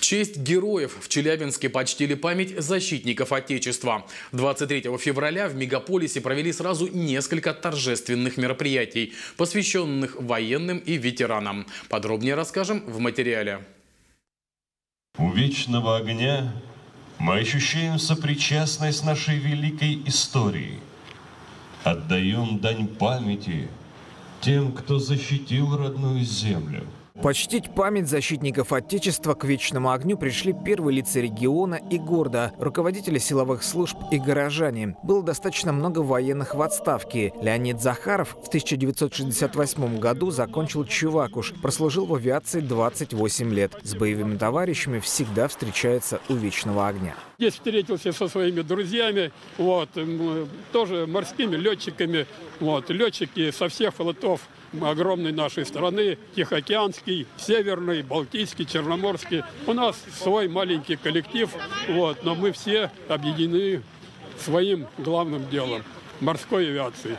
честь героев в Челябинске почтили память защитников Отечества. 23 февраля в мегаполисе провели сразу несколько торжественных мероприятий, посвященных военным и ветеранам. Подробнее расскажем в материале. У вечного огня мы ощущаем сопричастность нашей великой истории. Отдаем дань памяти тем, кто защитил родную землю. Почтить память защитников Отечества к вечному огню пришли первые лица региона и города, руководители силовых служб и горожане. Было достаточно много военных в отставке. Леонид Захаров в 1968 году закончил Чувакуш, прослужил в авиации 28 лет. С боевыми товарищами всегда встречается у вечного огня. Здесь встретился со своими друзьями, тоже морскими летчиками. Летчики со всех флотов огромной нашей страны, Тихоокеанский, Северный, Балтийский, Черноморский. У нас свой маленький коллектив, но мы все объединены своим главным делом – морской авиацией.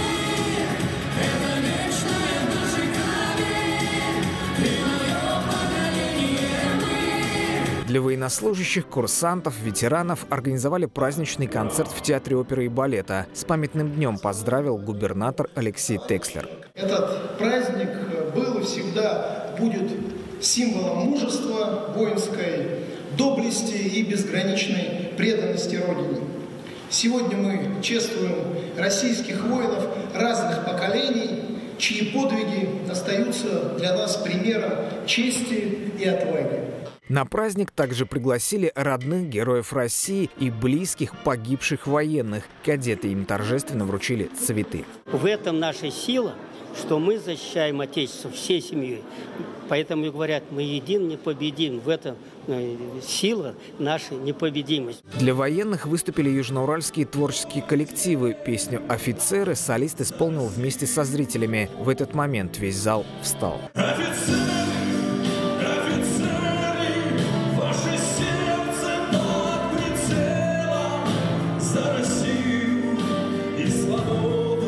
Для военнослужащих, курсантов, ветеранов организовали праздничный концерт в Театре оперы и балета. С памятным днем поздравил губернатор Алексей Текслер. Этот праздник был и всегда будет символом мужества, воинской доблести и безграничной преданности Родине. Сегодня мы чествуем российских воинов разных поколений, чьи подвиги остаются для нас примером чести и отваги. На праздник также пригласили родных героев России и близких погибших военных. Кадеты им торжественно вручили цветы. В этом наша сила, что мы защищаем Отечество всей семьей. Поэтому и говорят, мы един, непобедим. В этом сила нашей непобедимости. Для военных выступили южноуральские творческие коллективы. Песню «Офицеры» солист исполнил вместе со зрителями. В этот момент весь зал встал.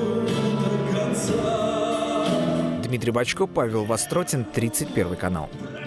Дмитрий Бочко, Павел Востротин, 31 канал.